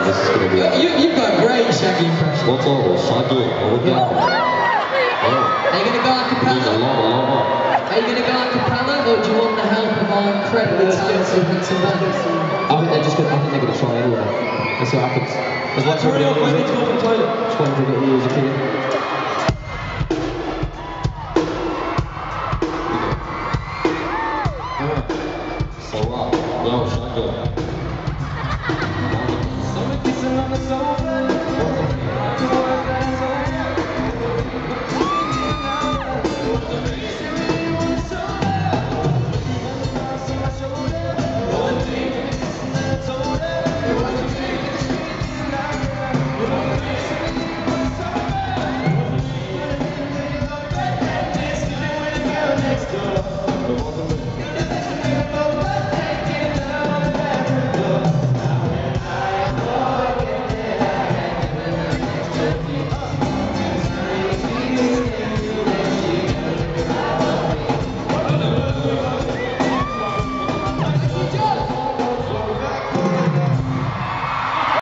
this is going to be... You've got a great Shaggy impression. What's all Shaggy? Oh, yeah. Are you going to go a cappella? Are you going to go a cappella, or do you want the help of our incredibly talented Hudson band? I think they're going to try anyway. Let's see what happens. There's lots of videos. Just waiting for a bit of music here.